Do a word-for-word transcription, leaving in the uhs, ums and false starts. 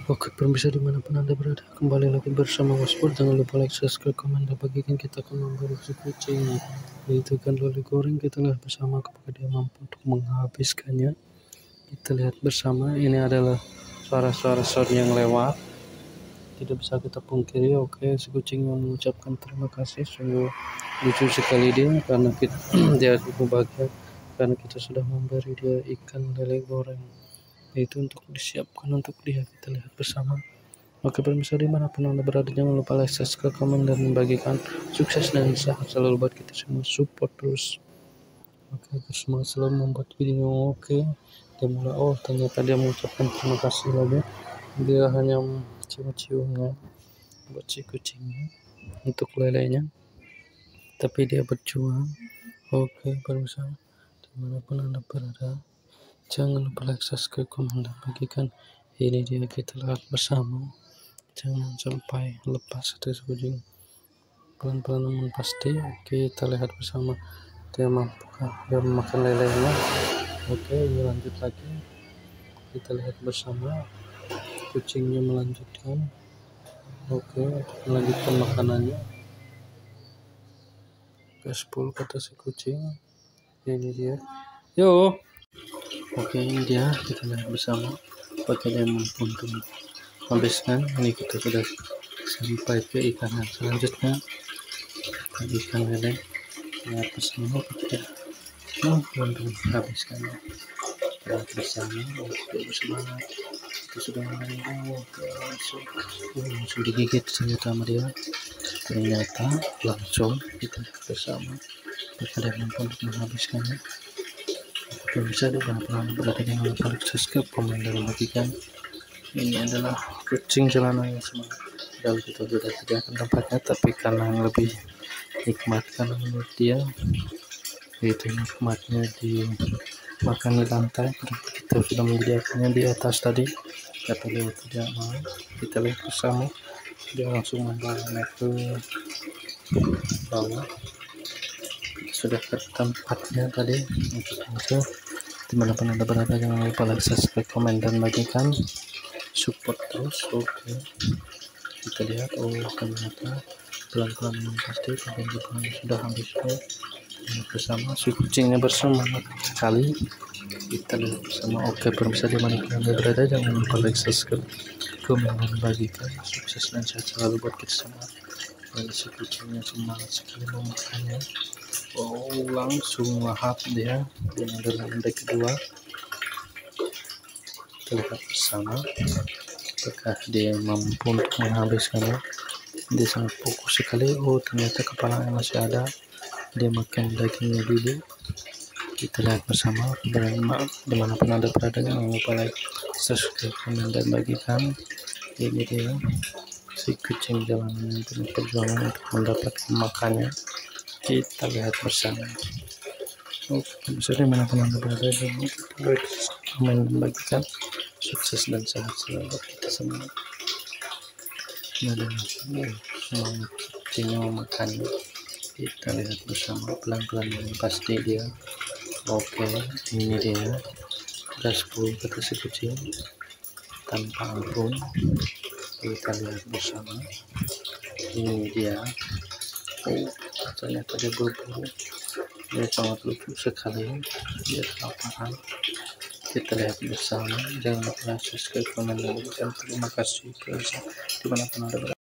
Oke pemirsa dimanapun anda berada, kembali lagi bersama Waspor. Jangan lupa like, subscribe, komen, dan bagikan. Kita akan memberi si kucing yaitu ikan lele goreng. Kita lihat bersama apakah dia mampu untuk menghabiskannya. Kita lihat bersama, ini adalah suara-suara sound yang lewat, tidak bisa kita pungkiri. Oke, si kucing yang mengucapkan terima kasih, sungguh lucu sekali dia karena kita dia cukup bahagia karena kita sudah memberi dia ikan lele goreng, yaitu untuk disiapkan untuk dia. Kita lihat bersama. Oke pemirsa dimanapun anda berada, jangan lupa like, subscribe, komen, dan membagikan. Sukses dan sehat selalu buat kita semua, support terus. Oke, agar semangat selalu membuat video. Oke, dia mulai, oh ternyata dia mengucapkan terima kasih lagi. Dia hanya cium-ciumnya buat si kucingnya untuk lelenya, tapi dia berjuang. Oke pemirsa dimanapun anda berada, jangan lupa like, subscribe, komen, dan bagikan. Ini dia, kita lihat bersama. Jangan sampai lepas satu kucing, pelan-pelan namun pasti. Oke, kita lihat bersama dia mampukah dia memakan lelenya. Oke, ini lanjut lagi, kita lihat bersama kucingnya melanjutkan. Oke, untuk melanjutkan makanannya. Gaspol kata si kucing. Ini dia, yo. Oke, ini dia, kita lihat bersama apakah dia mampu untuk habiskan. Ini kita sudah sampai ke ikan yang selanjutnya, ikan lele. Lihat bersama kita mampu untuk habiskannya. Lihat bersama, untuk bersemangat. Kita sudah menunggu langsung, langsung digigit ternyata sama dia. Ternyata langsung kita lihat bersama apakah dia mampu untuk menghabiskannya. Bisa dimanapun berada, jangan lupa like, subscribe, komen, dan bagikan. Ini adalah kucing jalanan yang semangat. Kalau kita sudah tidak akan tempatnya, tapi karena yang lebih nikmat karena menurut dia, yaitu nikmatnya di makan di lantai. Kita sudah menyediakannya di atas tadi, kata dia tidak mau. Kita lihat bersama, dia langsung membawa naik ke bawah. Sudah ke tempatnya tadi. Untuk itu dimanapun anda berada, jangan lupa like, subscribe, komen, dan bagikan. Support terus. Oke, kita lihat, oh ternyata pelan-pelan pasti pelan-pelan sudah habis. Bersama si kucingnya bersemangat sekali. Kita lihat bersama. Oke pemirsa dimanapun anda berada, jangan lupa like, subscribe, komen, dan bagikan. Sukses dan sehat selalu buat kita semua. Dan si kucingnya semangat sekali memakannya. Oh, langsung lahap dia. Ini adalah ronde kedua. Kita lihat bersama apakah dia mampu untuk menghabiskannya. Dia sangat fokus sekali. Oh ternyata kepalanya masih ada, dia makan dagingnya dulu. Kita lihat bersama. Dimanapun anda berada, jangan lupa like, subscribe, komen, dan bagikan. Ini dia si kucing jalanan yang penuh perjuangan untuk mendapatkan makannya. Kita lihat bersama. Oke, bisa dimanapun anda berada, jangan lupa like, komen, dan bagikan. Sukses dan sehat selalu kita semua. Ini adalah semangat kucingnya memakannya. Kita lihat bersama, pelan-pelan pasti dia. Oke, ini dia gaspol kata si kucing tanpa ampun. Kita lihat bersama. Ini dia. Oh, ternyata dia berburu. Dia sangat lucu sekali. Dia kelaparan. Kita lihat bersama. Jangan lupa subscribe, komen, dan bagikan. Terima kasih dimanapun anda berada.